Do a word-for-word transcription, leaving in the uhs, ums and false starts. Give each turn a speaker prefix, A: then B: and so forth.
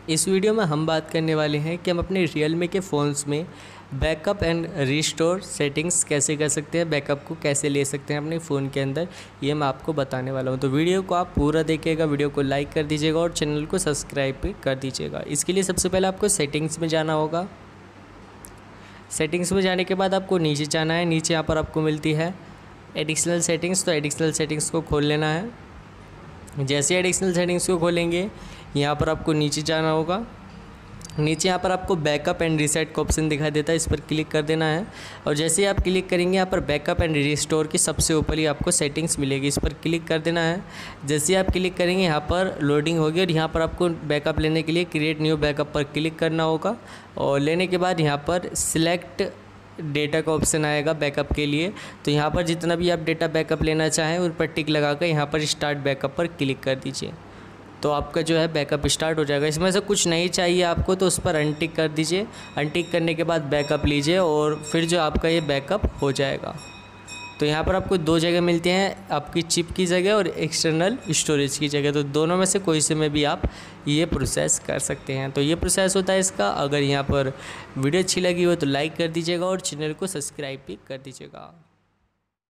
A: इस वीडियो में हम बात करने वाले हैं कि हम अपने रियलमी के फ़ोन्स में बैकअप एंड रिस्टोर सेटिंग्स कैसे कर सकते हैं, बैकअप को कैसे ले सकते हैं अपने फ़ोन के अंदर, ये मैं आपको बताने वाला हूं। तो वीडियो को आप पूरा देखिएगा, वीडियो को लाइक कर दीजिएगा और चैनल को सब्सक्राइब भी कर दीजिएगा। इसके लिए सबसे पहले आपको सेटिंग्स में जाना होगा। सेटिंग्स में जाने के बाद आपको नीचे जाना है। नीचे यहाँ पर आपको मिलती है एडिशनल सेटिंग्स, तो एडिशनल सेटिंग्स को खोल लेना है। जैसे एडिशनल सेटिंग्स को खोलेंगे यहाँ पर आपको नीचे जाना होगा। नीचे यहाँ पर आपको बैकअप एंड रीसेट का ऑप्शन दिखाई देता है, इस पर क्लिक कर देना है। और जैसे ही आप क्लिक करेंगे यहाँ पर बैकअप एंड रिस्टोर की सबसे ऊपर ही आपको सेटिंग्स मिलेगी, इस पर क्लिक कर देना है। जैसे ही आप क्लिक करेंगे यहाँ पर लोडिंग होगी और यहाँ पर आपको बैकअप लेने के लिए क्रिएट न्यू बैकअप पर क्लिक करना होगा। और लेने के बाद यहाँ पर सिलेक्ट डेटा का ऑप्शन आएगा बैकअप के लिए, तो यहाँ पर जितना भी आप डेटा बैकअप लेना चाहें उन पर टिक लगाकर यहाँ पर स्टार्ट बैकअप पर क्लिक कर दीजिए, तो आपका जो है बैकअप स्टार्ट हो जाएगा। इसमें से कुछ नहीं चाहिए आपको तो उस पर अनटिक कर दीजिए। अनटिक करने के बाद बैकअप लीजिए और फिर जो आपका ये बैकअप हो जाएगा। तो यहाँ पर आपको दो जगह मिलती हैं, आपकी चिप की जगह और एक्सटर्नल स्टोरेज की जगह, तो दोनों में से कोई से में भी आप ये प्रोसेस कर सकते हैं। तो ये प्रोसेस होता है इसका। अगर यहाँ पर वीडियो अच्छी लगी हो तो लाइक कर दीजिएगा और चैनल को सब्सक्राइब भी कर दीजिएगा।